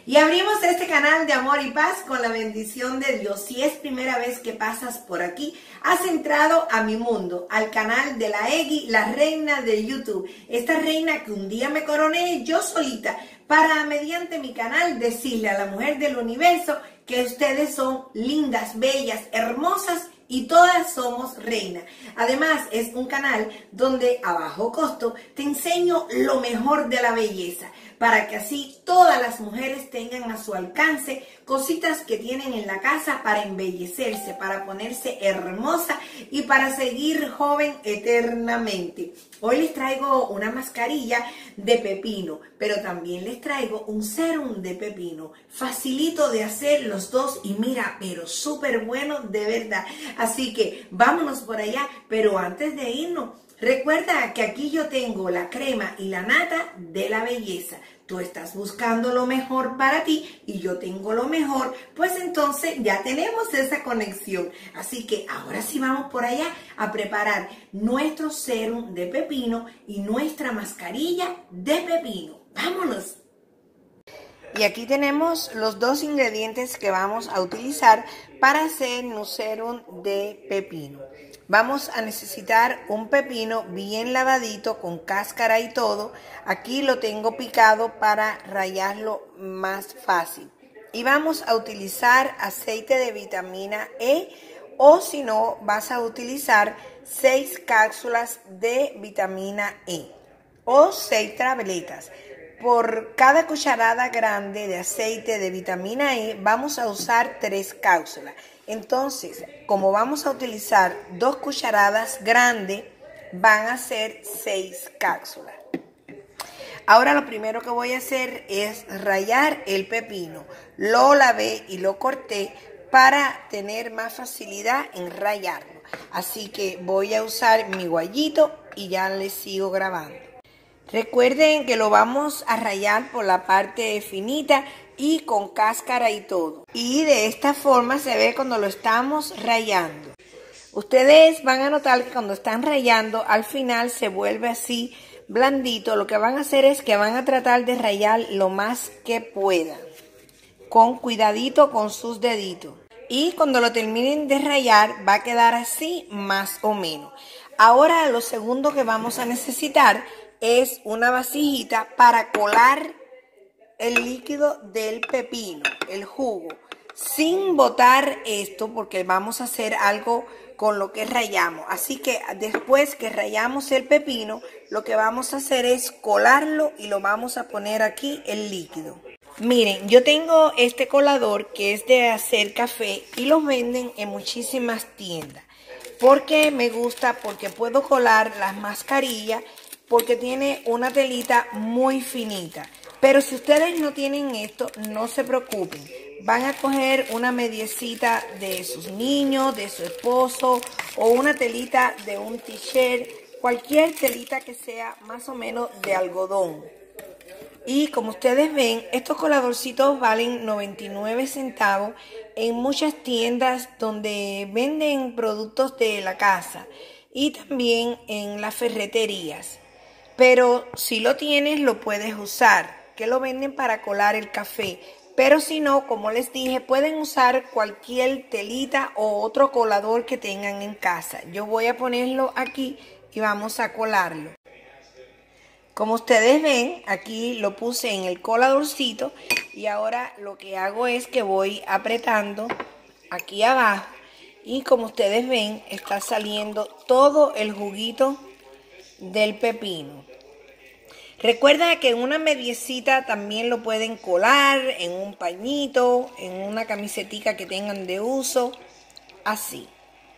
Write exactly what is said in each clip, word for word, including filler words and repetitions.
Y abrimos este canal de amor y paz con la bendición de Dios. Si es primera vez que pasas por aquí, has entrado a mi mundo, al canal de la Egui, la reina de YouTube. Esta reina que un día me coroné yo solita para, mediante mi canal, decirle a la mujer del universo que ustedes son lindas, bellas, hermosas y todas somos reinas. Además, es un canal donde a bajo costo te enseño lo mejor de la belleza, para que así todas las mujeres tengan a su alcance cositas que tienen en la casa para embellecerse, para ponerse hermosa y para seguir joven eternamente. Hoy les traigo una mascarilla de pepino, pero también les traigo un serum de pepino. Facilito de hacer los dos y mira, pero súper bueno de verdad. Así que vámonos por allá, pero antes de irnos, recuerda que aquí yo tengo la crema y la nata de la belleza. Tú estás buscando lo mejor para ti y yo tengo lo mejor, pues entonces ya tenemos esa conexión. Así que ahora sí vamos por allá a preparar nuestro serum de pepino y nuestra mascarilla de pepino. ¡Vámonos! Y aquí tenemos los dos ingredientes que vamos a utilizar para hacer un serum de pepino. Vamos a necesitar un pepino bien lavadito con cáscara y todo. Aquí lo tengo picado para rallarlo más fácil. Y vamos a utilizar aceite de vitamina E, o si no vas a utilizar seis cápsulas de vitamina E o seis tabletas. Por cada cucharada grande de aceite de vitamina E vamos a usar tres cápsulas. Entonces, como vamos a utilizar dos cucharadas grandes, van a ser seis cápsulas. Ahora lo primero que voy a hacer es rallar el pepino. Lo lavé y lo corté para tener más facilidad en rallarlo. Así que voy a usar mi guayito y ya les sigo grabando. Recuerden que lo vamos a rallar por la parte finita y con cáscara y todo. Y de esta forma se ve cuando lo estamos rallando. Ustedes van a notar que cuando están rallando, al final se vuelve así blandito. Lo que van a hacer es que van a tratar de rallar lo más que puedan, con cuidadito con sus deditos. Y cuando lo terminen de rallar, va a quedar así más o menos. Ahora lo segundo que vamos a necesitar es una vasijita para colar el líquido del pepino, el jugo, sin botar esto porque vamos a hacer algo con lo que rallamos. Así que después que rallamos el pepino, lo que vamos a hacer es colarlo y lo vamos a poner aquí el líquido. Miren, yo tengo este colador que es de hacer café y los venden en muchísimas tiendas. Porque me gusta, porque puedo colar las mascarillas, porque tiene una telita muy finita. Pero si ustedes no tienen esto, no se preocupen. Van a coger una mediecita de sus niños, de su esposo, o una telita de un t-shirt, cualquier telita que sea más o menos de algodón. Y como ustedes ven, estos coladorcitos valen noventa y nueve centavos en muchas tiendas donde venden productos de la casa y también en las ferreterías. Pero si lo tienes, lo puedes usar, que lo venden para colar el café. Pero si no, como les dije, pueden usar cualquier telita o otro colador que tengan en casa. Yo voy a ponerlo aquí y vamos a colarlo. Como ustedes ven, aquí lo puse en el coladorcito y ahora lo que hago es que voy apretando aquí abajo y como ustedes ven, está saliendo todo el juguito del pepino. Recuerda que en una mediecita también lo pueden colar, en un pañito, en una camisetica que tengan de uso, así.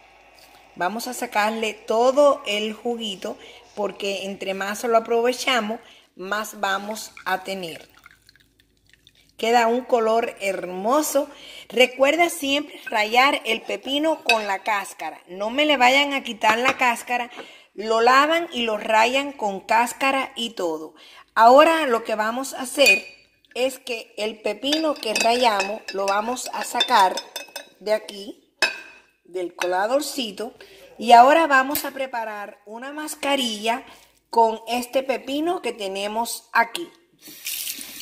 Vamos a sacarle todo el juguito porque entre más lo aprovechamos, más vamos a tener. Queda un color hermoso. Recuerda siempre rallar el pepino con la cáscara. No me le vayan a quitar la cáscara. Lo lavan y lo rayan con cáscara y todo. Ahora lo que vamos a hacer es que el pepino que rayamos lo vamos a sacar de aquí, del coladorcito. Y ahora vamos a preparar una mascarilla con este pepino que tenemos aquí.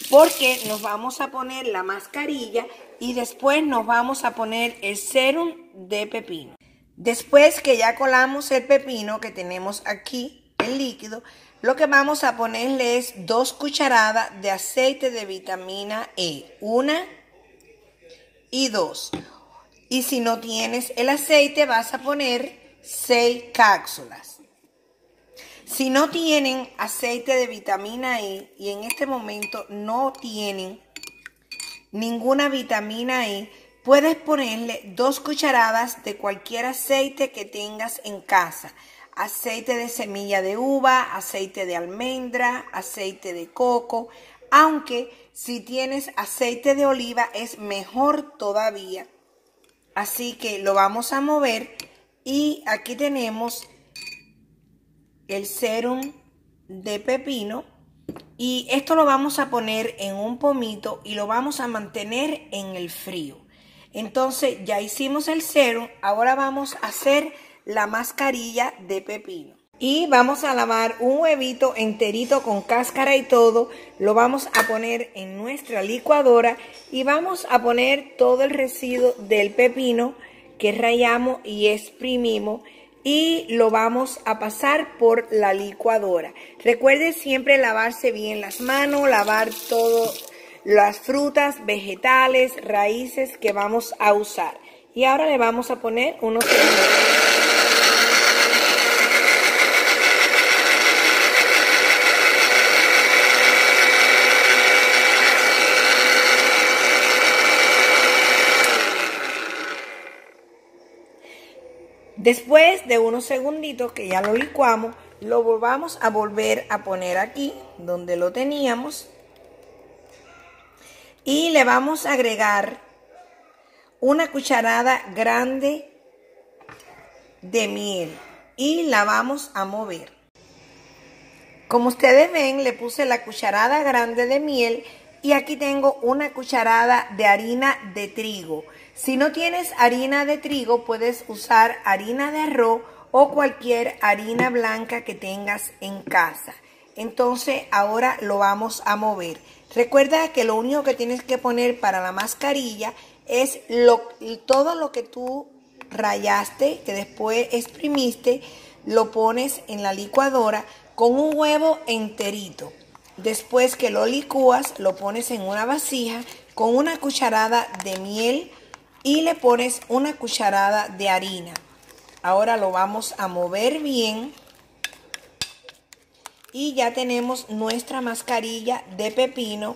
porque nos vamos a poner la mascarilla y después nos vamos a poner el serum de pepino. Después que ya colamos el pepino que tenemos aquí, el líquido, lo que vamos a ponerle es dos cucharadas de aceite de vitamina E, una y dos. Y si no tienes el aceite, vas a poner seis cápsulas. Si no tienen aceite de vitamina E y en este momento no tienen ninguna vitamina E, puedes ponerle dos cucharadas de cualquier aceite que tengas en casa. Aceite de semilla de uva, aceite de almendra, aceite de coco, aunque si tienes aceite de oliva es mejor todavía. Así que lo vamos a mover y aquí tenemos el serum de pepino y esto lo vamos a poner en un pomito y lo vamos a mantener en el frío. Entonces ya hicimos el serum, ahora vamos a hacer la mascarilla de pepino. Y vamos a lavar un huevito enterito con cáscara y todo, lo vamos a poner en nuestra licuadora y vamos a poner todo el residuo del pepino que rallamos y exprimimos y lo vamos a pasar por la licuadora. Recuerde siempre lavarse bien las manos, lavar todas las frutas, vegetales, raíces que vamos a usar. Y ahora le vamos a poner unos segundos. Después de unos segunditos que ya lo licuamos, lo volvamos a volver a poner aquí donde lo teníamos y le vamos a agregar una cucharada grande de miel y la vamos a mover. Como ustedes ven, le puse la cucharada grande de miel y aquí tengo una cucharada de harina de trigo. Si no tienes harina de trigo, puedes usar harina de arroz o cualquier harina blanca que tengas en casa. Entonces ahora lo vamos a mover. Recuerda que lo único que tienes que poner para la mascarilla es lo, todo lo que tú rayaste, que después exprimiste, lo pones en la licuadora con un huevo enterito. Después que lo licúas, lo pones en una vasija con una cucharada de miel y le pones una cucharada de harina. Ahora lo vamos a mover bien y ya tenemos nuestra mascarilla de pepino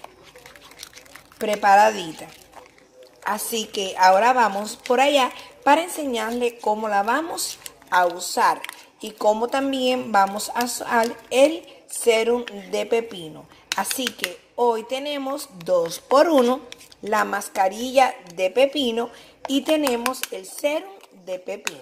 preparadita. Así que ahora vamos por allá para enseñarle cómo la vamos a usar y cómo también vamos a usar el serum de pepino. Así que hoy tenemos dos por uno, la mascarilla de pepino y tenemos el serum de pepino.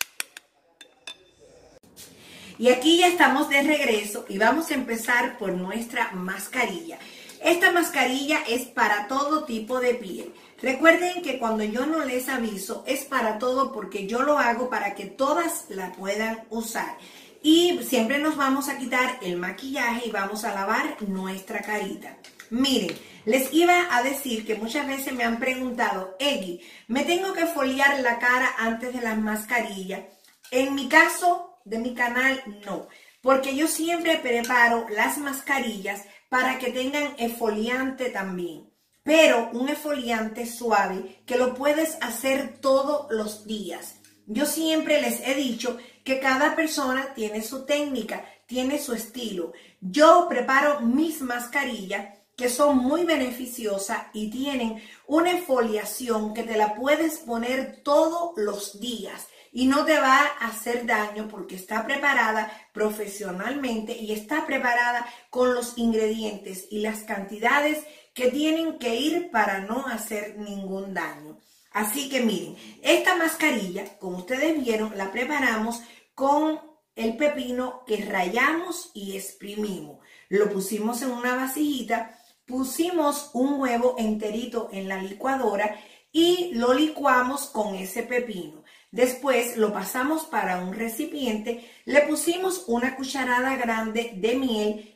Y aquí ya estamos de regreso y vamos a empezar por nuestra mascarilla. Esta mascarilla es para todo tipo de piel. Recuerden que cuando yo no les aviso es para todo porque yo lo hago para que todas la puedan usar. Y siempre nos vamos a quitar el maquillaje y vamos a lavar nuestra carita. Miren, les iba a decir que muchas veces me han preguntado, Eggy, ¿me tengo que foliar la cara antes de las mascarillas? En mi caso, de mi canal, no. Porque yo siempre preparo las mascarillas para que tengan exfoliante también. Pero un exfoliante suave que lo puedes hacer todos los días. Yo siempre les he dicho que cada persona tiene su técnica, tiene su estilo. Yo preparo mis mascarillas que son muy beneficiosas y tienen una exfoliación que te la puedes poner todos los días y no te va a hacer daño porque está preparada profesionalmente y está preparada con los ingredientes y las cantidades que tienen que ir para no hacer ningún daño. Así que miren, esta mascarilla, como ustedes vieron, la preparamos con el pepino que rallamos y exprimimos. Lo pusimos en una vasijita, pusimos un huevo enterito en la licuadora y lo licuamos con ese pepino. Después lo pasamos para un recipiente, le pusimos una cucharada grande de miel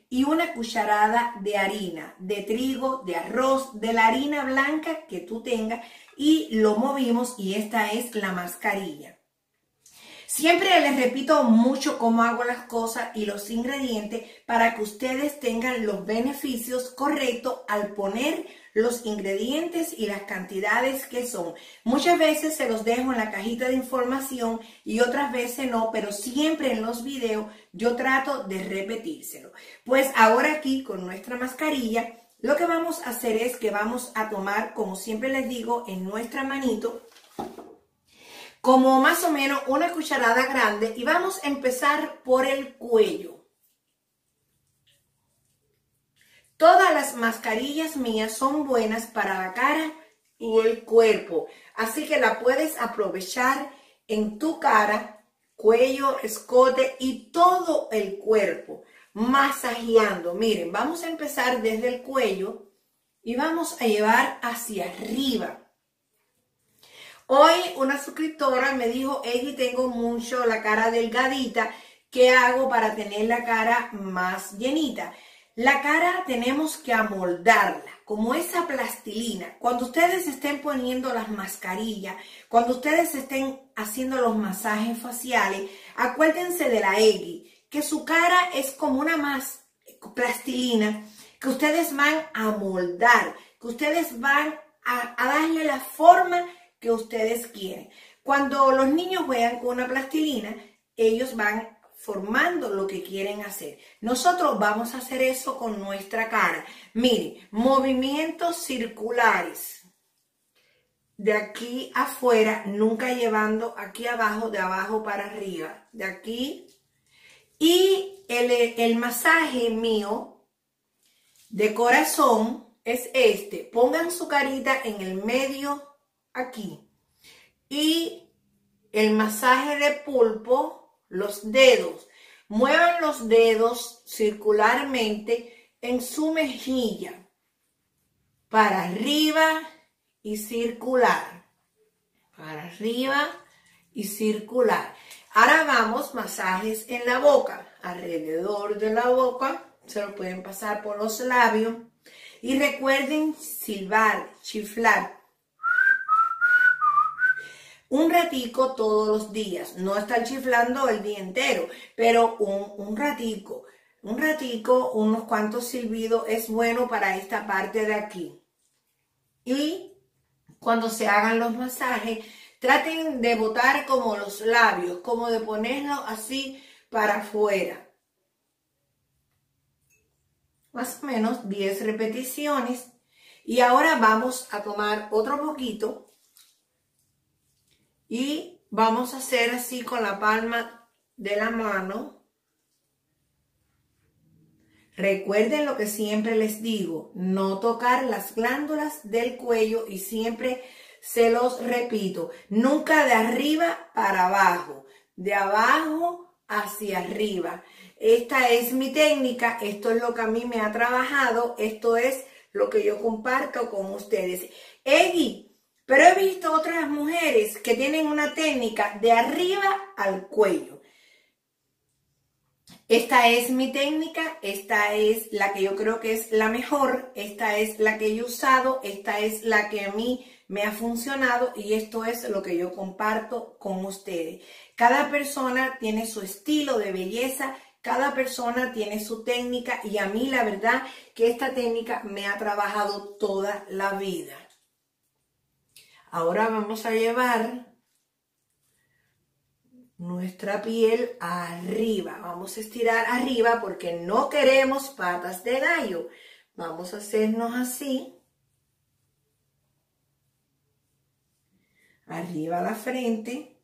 y una cucharada de harina, de trigo, de arroz, de la harina blanca que tú tengas y lo movimos y esta es la mascarilla. Siempre les repito mucho cómo hago las cosas y los ingredientes para que ustedes tengan los beneficios correctos al poner los ingredientes y las cantidades que son. Muchas veces se los dejo en la cajita de información y otras veces no, pero siempre en los videos yo trato de repetírselo. Pues ahora aquí con nuestra mascarilla, lo que vamos a hacer es que vamos a tomar, como siempre les digo, en nuestra manito, como más o menos una cucharada grande y vamos a empezar por el cuello. Todas las mascarillas mías son buenas para la cara y el cuerpo, así que la puedes aprovechar en tu cara, cuello, escote y todo el cuerpo, masajeando. Miren, vamos a empezar desde el cuello y vamos a llevar hacia arriba. Hoy una suscriptora me dijo, Eggy, tengo mucho la cara delgadita, ¿qué hago para tener la cara más llenita? La cara tenemos que amoldarla, como esa plastilina. Cuando ustedes estén poniendo las mascarillas, cuando ustedes estén haciendo los masajes faciales, acuérdense de la Eggy, que su cara es como una más plastilina, que ustedes van a moldar, que ustedes van a, a darle la forma que ustedes quieren. Cuando los niños juegan con una plastilina, ellos van formando lo que quieren hacer. Nosotros vamos a hacer eso con nuestra cara. Miren, movimientos circulares. De aquí afuera, nunca llevando aquí abajo, de abajo para arriba. De aquí. Y el, el masaje mío de corazón es este. Pongan su carita en el medio aquí. Y el masaje de pulpo, los dedos. Muevan los dedos circularmente en su mejilla. Para arriba y circular. Para arriba y circular. Ahora vamos, masajes en la boca. Alrededor de la boca. Se lo pueden pasar por los labios. Y recuerden silbar, chiflar. Un ratico todos los días, no estar chiflando el día entero, pero un, un ratico, un ratico, unos cuantos silbidos es bueno para esta parte de aquí. Y cuando se hagan los masajes, traten de botar como los labios, como de ponerlo así para afuera. Más o menos diez repeticiones. Y ahora vamos a tomar otro poquito. Y vamos a hacer así con la palma de la mano. Recuerden lo que siempre les digo, no tocar las glándulas del cuello y siempre se los repito, nunca de arriba para abajo, de abajo hacia arriba. Esta es mi técnica, esto es lo que a mí me ha trabajado, esto es lo que yo comparto con ustedes. Eggy, pero he visto otras mujeres que tienen una técnica de arriba al cuello. Esta es mi técnica, esta es la que yo creo que es la mejor, esta es la que yo he usado, esta es la que a mí me ha funcionado y esto es lo que yo comparto con ustedes. Cada persona tiene su estilo de belleza, cada persona tiene su técnica y a mí la verdad que esta técnica me ha trabajado toda la vida. Ahora vamos a llevar nuestra piel arriba. Vamos a estirar arriba porque no queremos patas de gallo. Vamos a hacernos así. Arriba la frente.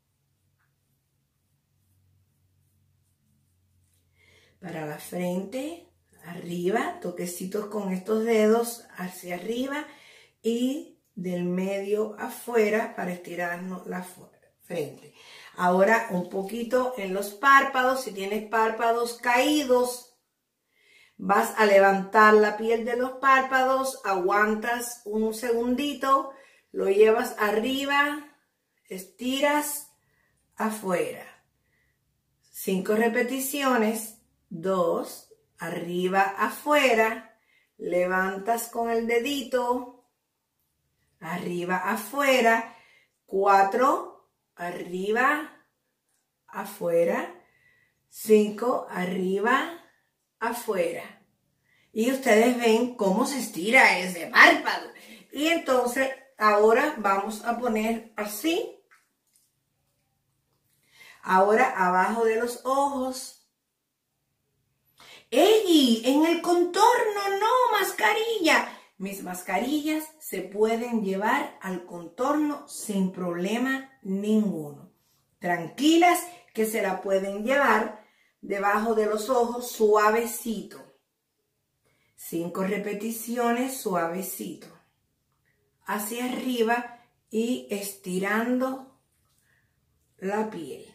Para la frente, arriba, toquecitos con estos dedos hacia arriba y del medio afuera para estirarnos la frente. Ahora un poquito en los párpados, si tienes párpados caídos, vas a levantar la piel de los párpados, aguantas un segundito, lo llevas arriba, estiras afuera. Cinco repeticiones, dos, arriba, afuera, levantas con el dedito, arriba, afuera, cuatro, arriba, afuera, cinco, arriba, afuera. Y ustedes ven cómo se estira ese párpado. Y entonces ahora vamos a poner así. Ahora abajo de los ojos. ¡Ey! En el contorno, no, mascarilla. Mis mascarillas se pueden llevar al contorno sin problema ninguno. Tranquilas que se la pueden llevar debajo de los ojos suavecito. Cinco repeticiones suavecito. Hacia arriba y estirando la piel.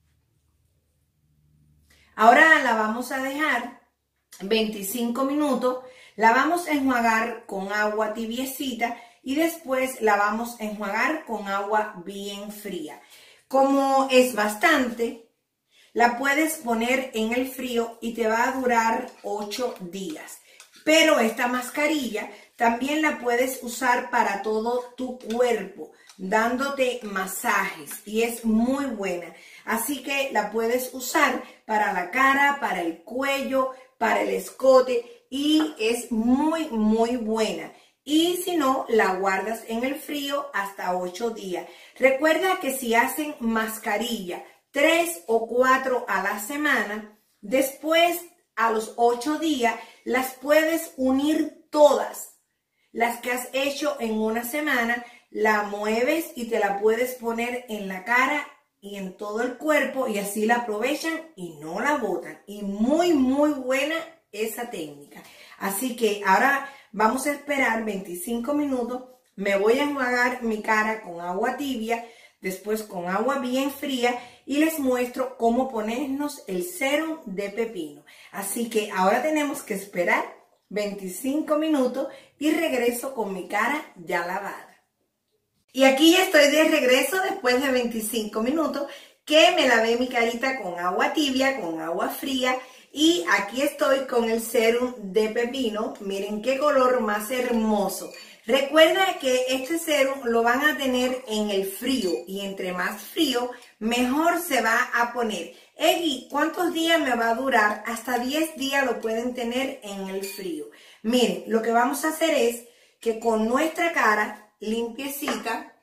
Ahora la vamos a dejar veinticinco minutos. La vamos a enjuagar con agua tibiecita y después la vamos a enjuagar con agua bien fría. Como es bastante, la puedes poner en el frío y te va a durar ocho días. Pero esta mascarilla también la puedes usar para todo tu cuerpo, dándote masajes y es muy buena. Así que la puedes usar para la cara, para el cuello, para el escote y es muy, muy buena. Y si no, la guardas en el frío hasta ocho días. Recuerda que si hacen mascarilla tres o cuatro a la semana, después a los ocho días las puedes unir todas. Las que has hecho en una semana, la mueves y te la puedes poner en la cara y en todo el cuerpo y así la aprovechan y no la botan. Y muy, muy buena esa técnica. Así que ahora vamos a esperar veinticinco minutos. Me voy a enjuagar mi cara con agua tibia, después con agua bien fría y les muestro cómo ponernos el sérum de pepino. Así que ahora tenemos que esperar veinticinco minutos y regreso con mi cara ya lavada. Y aquí ya estoy de regreso después de veinticinco minutos que me lavé mi carita con agua tibia, con agua fría. Y aquí estoy con el sérum de pepino. Miren qué color más hermoso. Recuerda que este sérum lo van a tener en el frío. Y entre más frío, mejor se va a poner. Egui, ¿cuántos días me va a durar? Hasta diez días lo pueden tener en el frío. Miren, lo que vamos a hacer es que con nuestra cara limpiecita,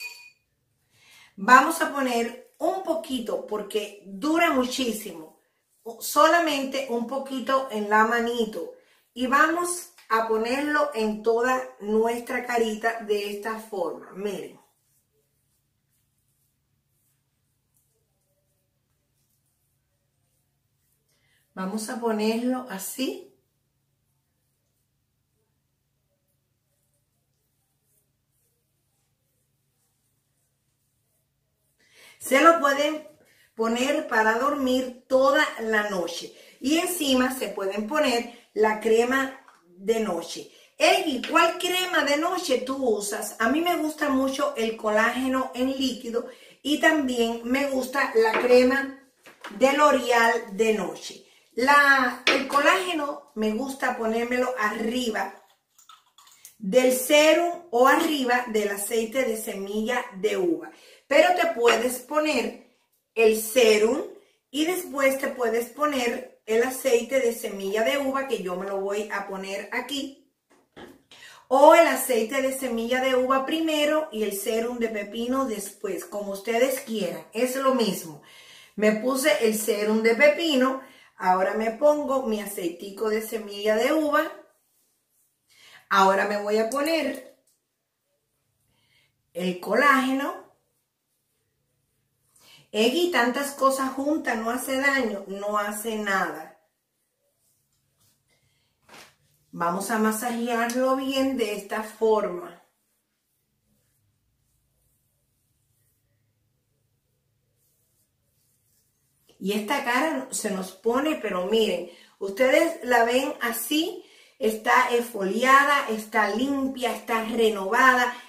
vamos a poner un poquito, porque dura muchísimo, solamente un poquito en la manito y vamos a ponerlo en toda nuestra carita de esta forma. Miren. Vamos a ponerlo así. Se lo pueden poner para dormir toda la noche. Y encima se pueden poner la crema de noche. Egui, ¿cuál crema de noche tú usas? A mí me gusta mucho el colágeno en líquido y también me gusta la crema de L'Oreal de noche. La, el colágeno me gusta ponérmelo arriba del sérum o arriba del aceite de semilla de uva. Pero te puedes poner el sérum y después te puedes poner el aceite de semilla de uva, que yo me lo voy a poner aquí. O el aceite de semilla de uva primero y el sérum de pepino después, como ustedes quieran. Es lo mismo. Me puse el sérum de pepino, ahora me pongo mi aceitico de semilla de uva. Ahora me voy a poner el colágeno. Egui, tantas cosas juntas no hace daño, no hace nada. Vamos a masajearlo bien de esta forma. Y esta cara se nos pone, pero miren, ustedes la ven así, está esfoliada, está limpia, está renovada.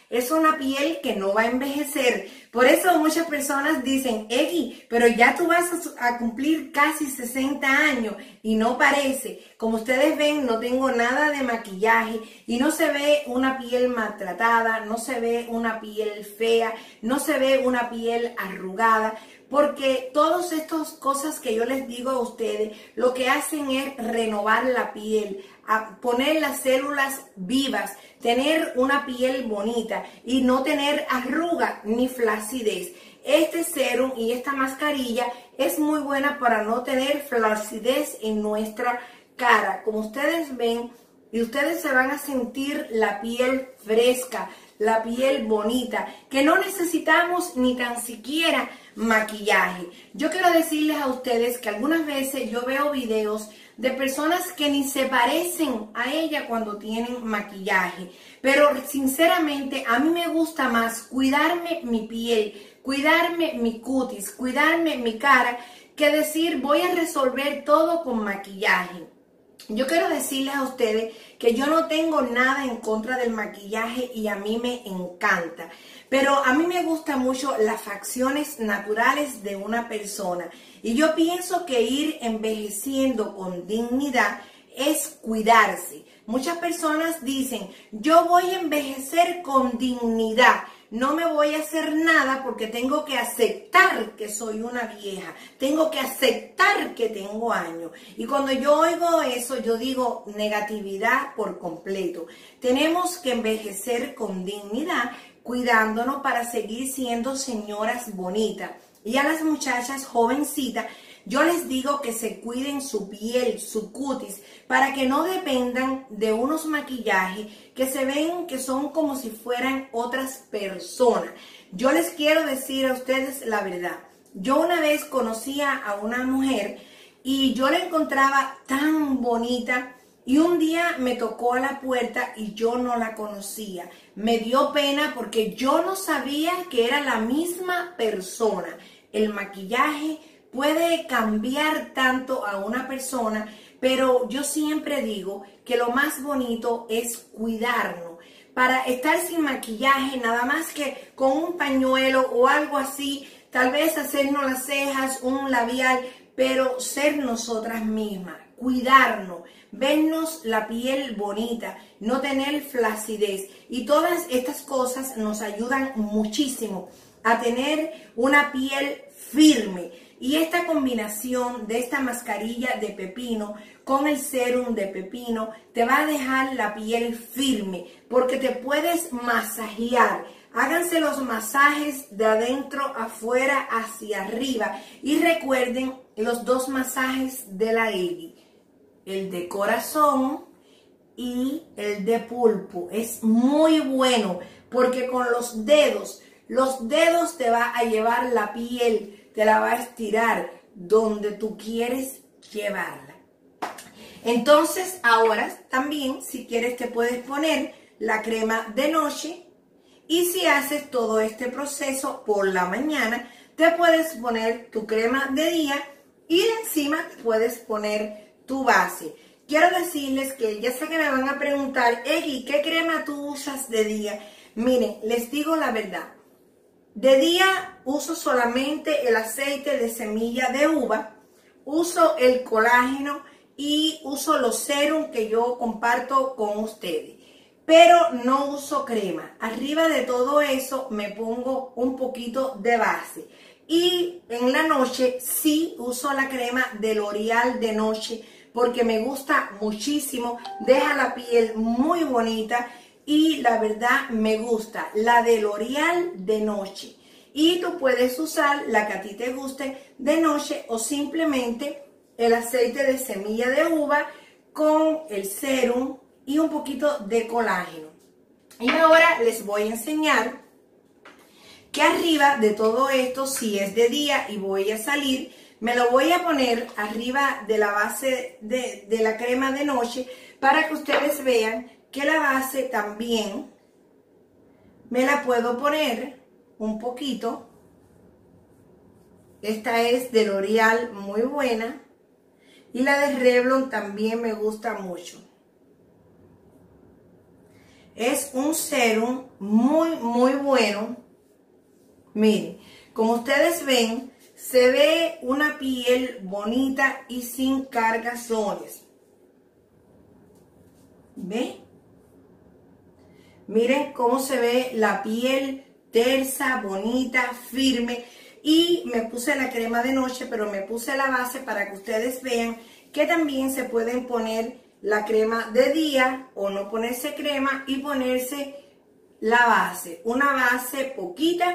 Es una piel que no va a envejecer. Por eso muchas personas dicen, Eggy, pero ya tú vas a, a cumplir casi sesenta años y no parece. Como ustedes ven, no tengo nada de maquillaje y no se ve una piel maltratada, no se ve una piel fea, no se ve una piel arrugada. Porque todas estas cosas que yo les digo a ustedes, lo que hacen es renovar la piel, a poner las células vivas, tener una piel bonita y no tener arruga ni flacidez. Este serum y esta mascarilla es muy buena para no tener flacidez en nuestra cara. Como ustedes ven, y ustedes se van a sentir la piel fresca, la piel bonita, que no necesitamos ni tan siquiera maquillaje. Yo quiero decirles a ustedes que algunas veces yo veo videos de personas que ni se parecen a ella cuando tienen maquillaje, pero sinceramente a mí me gusta más cuidarme mi piel, cuidarme mi cutis, cuidarme mi cara, que decir voy a resolver todo con maquillaje. Yo quiero decirles a ustedes que yo no tengo nada en contra del maquillaje y a mí me encanta. Pero a mí me gustan mucho las facciones naturales de una persona. Y yo pienso que ir envejeciendo con dignidad es cuidarse. Muchas personas dicen, yo voy a envejecer con dignidad. No me voy a hacer nada porque tengo que aceptar que soy una vieja. Tengo que aceptar que tengo años. Y cuando yo oigo eso, yo digo negatividad por completo. Tenemos que envejecer con dignidad, cuidándonos para seguir siendo señoras bonitas. Y a las muchachas jovencitas, yo les digo que se cuiden su piel, su cutis, para que no dependan de unos maquillajes que se ven que son como si fueran otras personas. Yo les quiero decir a ustedes la verdad. Yo una vez conocía a una mujer y yo la encontraba tan bonita y un día me tocó a la puerta y yo no la conocía. Me dio pena porque yo no sabía que era la misma persona. El maquillaje puede cambiar tanto a una persona, pero yo siempre digo que lo más bonito es cuidarnos. Para estar sin maquillaje, nada más que con un pañuelo o algo así, tal vez hacernos las cejas, un labial, pero ser nosotras mismas, cuidarnos, vernos la piel bonita, no tener flacidez. Y todas estas cosas nos ayudan muchísimo a tener una piel firme. Y esta combinación de esta mascarilla de pepino con el serum de pepino te va a dejar la piel firme porque te puedes masajear. Háganse los masajes de adentro afuera hacia arriba y recuerden los dos masajes de la Eggy, el de corazón y el de pulpo. Es muy bueno porque con los dedos, los dedos te va a llevar la piel, te la va a estirar donde tú quieres llevarla. Entonces ahora también si quieres te puedes poner la crema de noche y si haces todo este proceso por la mañana te puedes poner tu crema de día y de encima te puedes poner tu base. Quiero decirles que ya sé que me van a preguntar, Eggy, ¿qué crema tú usas de día? Miren, les digo la verdad. De día uso solamente el aceite de semilla de uva, uso el colágeno y uso los serums que yo comparto con ustedes. Pero no uso crema. Arriba de todo eso me pongo un poquito de base. Y en la noche sí uso la crema de L'Oreal de noche porque me gusta muchísimo. Deja la piel muy bonita. Y la verdad me gusta la de L'Oreal de noche. Y tú puedes usar la que a ti te guste de noche o simplemente el aceite de semilla de uva con el serum y un poquito de colágeno. Y ahora les voy a enseñar que arriba de todo esto, si es de día y voy a salir, me lo voy a poner arriba de la base de, de la crema de noche para que ustedes vean que la base también me la puedo poner un poquito. Esta es de L'Oreal, muy buena. Y la de Revlon también me gusta mucho. Es un serum muy, muy bueno. Miren, como ustedes ven, se ve una piel bonita y sin cargazones. ¿Ven? Miren cómo se ve la piel tersa, bonita, firme. Y me puse la crema de noche, pero me puse la base para que ustedes vean que también se pueden poner la crema de día o no ponerse crema y ponerse la base. Una base poquita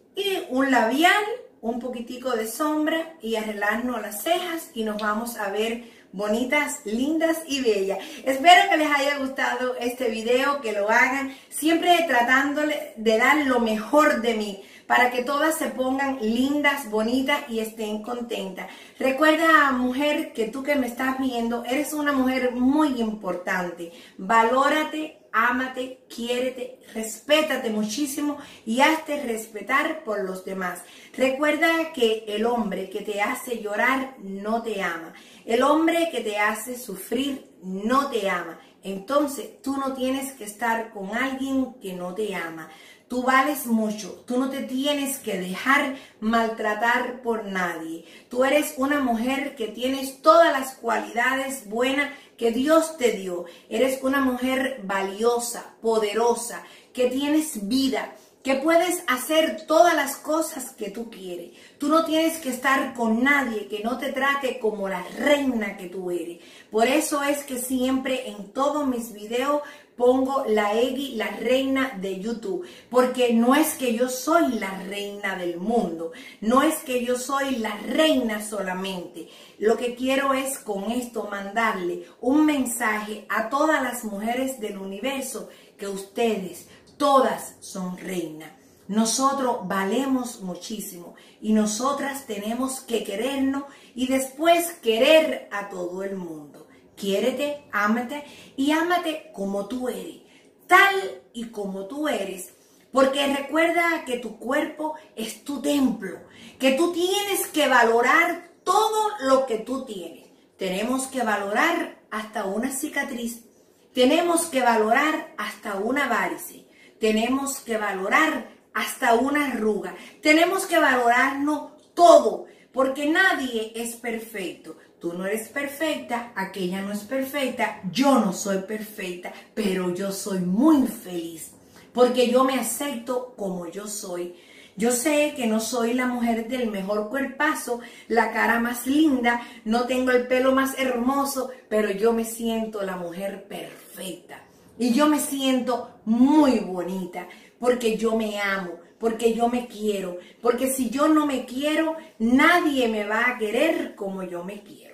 y un labial, un poquitico de sombra y arreglarnos las cejas y nos vamos a ver bonitas, lindas y bellas. Espero que les haya gustado este video, que lo hagan, siempre tratándole de dar lo mejor de mí, para que todas se pongan lindas, bonitas y estén contentas. Recuerda, mujer, que tú que me estás viendo, eres una mujer muy importante. Valórate, ámate, quiérete, respétate muchísimo y hazte respetar por los demás. Recuerda que el hombre que te hace llorar no te ama. El hombre que te hace sufrir no te ama. Entonces, tú no tienes que estar con alguien que no te ama. Tú vales mucho, tú no te tienes que dejar maltratar por nadie. Tú eres una mujer que tienes todas las cualidades buenas que Dios te dio. Eres una mujer valiosa, poderosa, que tienes vida, que puedes hacer todas las cosas que tú quieres. Tú no tienes que estar con nadie que no te trate como la reina que tú eres. Por eso es que siempre en todos mis videos pongo la Eggy, la reina de YouTube, porque no es que yo soy la reina del mundo, no es que yo soy la reina solamente. Lo que quiero es con esto mandarle un mensaje a todas las mujeres del universo, que ustedes todas son reinas. Nosotros valemos muchísimo y nosotras tenemos que querernos y después querer a todo el mundo. Quiérete, ámate y ámate como tú eres, tal y como tú eres. Porque recuerda que tu cuerpo es tu templo, que tú tienes que valorar todo lo que tú tienes. Tenemos que valorar hasta una cicatriz, tenemos que valorar hasta una varice, tenemos que valorar hasta una arruga, tenemos que valorarnos todo, porque nadie es perfecto. Tú no eres perfecta, aquella no es perfecta, yo no soy perfecta, pero yo soy muy feliz porque yo me acepto como yo soy. Yo sé que no soy la mujer del mejor cuerpazo, la cara más linda, no tengo el pelo más hermoso, pero yo me siento la mujer perfecta. Y yo me siento muy bonita porque yo me amo, porque yo me quiero, porque si yo no me quiero, nadie me va a querer como yo me quiero.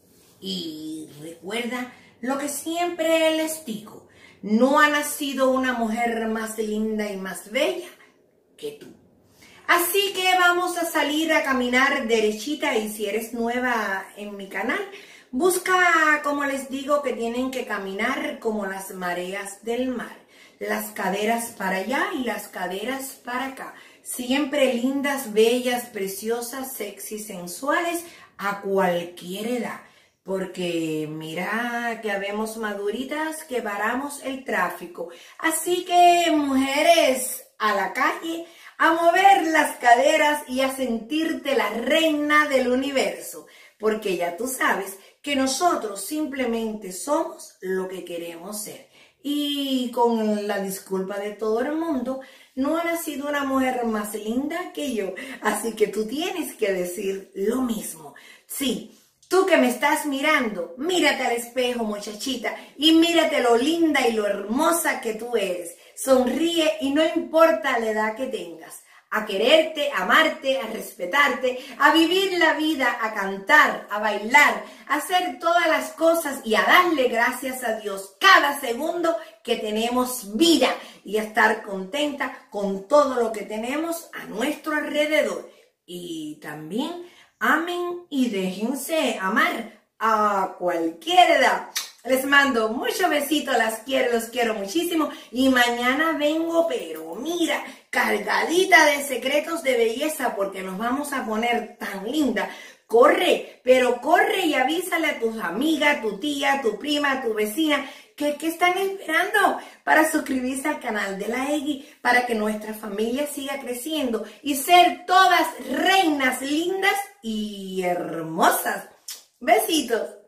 Y recuerda lo que siempre les digo, no ha nacido una mujer más linda y más bella que tú. Así que vamos a salir a caminar derechita y si eres nueva en mi canal, busca, como les digo, que tienen que caminar como las mareas del mar. Las caderas para allá y las caderas para acá. Siempre lindas, bellas, preciosas, sexy, sensuales a cualquier edad. Porque mira que habemos maduritas que paramos el tráfico. Así que mujeres a la calle, a mover las caderas y a sentirte la reina del universo. Porque ya tú sabes que nosotros simplemente somos lo que queremos ser. Y con la disculpa de todo el mundo, no ha nacido una mujer más linda que yo. Así que tú tienes que decir lo mismo. Sí, tú que me estás mirando, mírate al espejo, muchachita, y mírate lo linda y lo hermosa que tú eres. Sonríe y no importa la edad que tengas. A quererte, a amarte, a respetarte, a vivir la vida, a cantar, a bailar, a hacer todas las cosas y a darle gracias a Dios cada segundo que tenemos vida y a estar contenta con todo lo que tenemos a nuestro alrededor. Y también amen y déjense amar a cualquier edad. Les mando muchos besitos, las quiero, los quiero muchísimo. Y mañana vengo, pero mira, cargadita de secretos de belleza porque nos vamos a poner tan linda. Corre, pero corre y avísale a tus amigas, tu tía, tu prima, tu vecina, que, que están esperando. para suscribirse al canal de la Egui, para que nuestra familia siga creciendo y ser todas reinas lindas y hermosas. Besitos.